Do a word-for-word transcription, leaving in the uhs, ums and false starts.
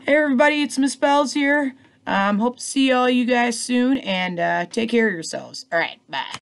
Hey everybody, it's Miss Bells here. Um, hope to see all you guys soon, and uh, take care of yourselves. All right, bye.